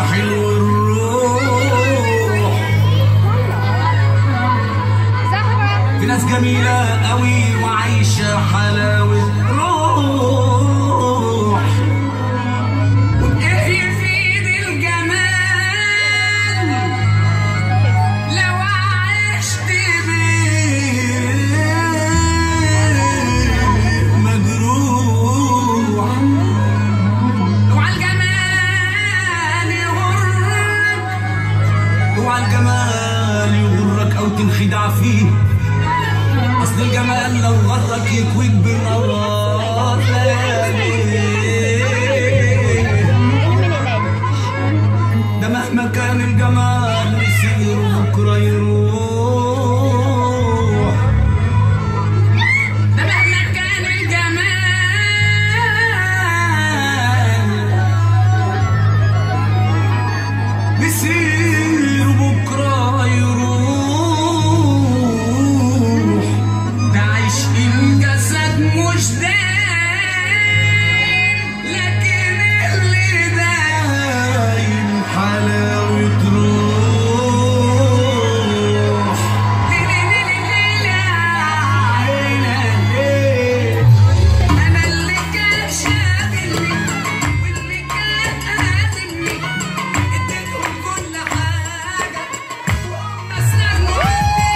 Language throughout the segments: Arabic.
حلو الروح. في ناس جميلة قوي وعايشة حلاوة روح. وإيه يفيد الجمال لو عشت بيه مجروح. اوعى الجمال يغرك، اوعى الجمال يغرك أو تنخدع فيه. أصل الجمال لو غرك يكويك بنار ده مهما كان الجمال يصير بكرة يروح. ده مهما كان الجمال يصير بكرة يروح. ده عشق الجسد مش دايم، لكن اللي دايم حلاوة روح. أنا اللي كان شاغلني واللي كان قاتلني اديتهم كل حاجة وهم استغنوا عني.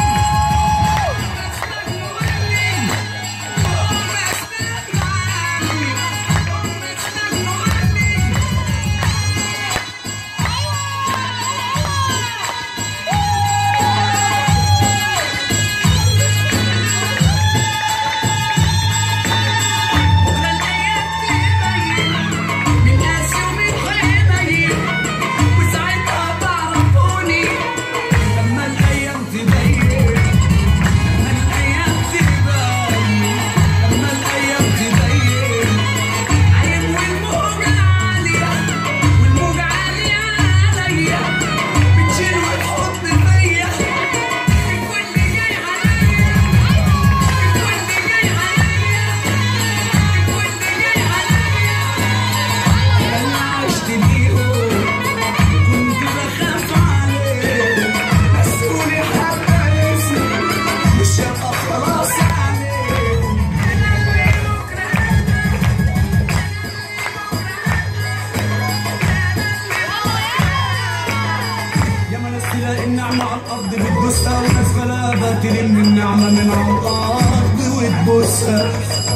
تلاقي النعمة على الأرض بتبوسها، وناس غلابة تلم النعمة من على الأرض وتبوسها.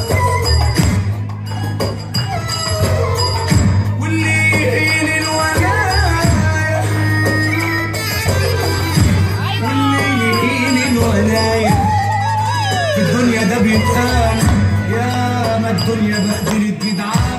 واللي يهين الولاية، واللي يهين الولاية في الدنيا ده بيتهان. يا ما الدنيا بهدلت جدعان.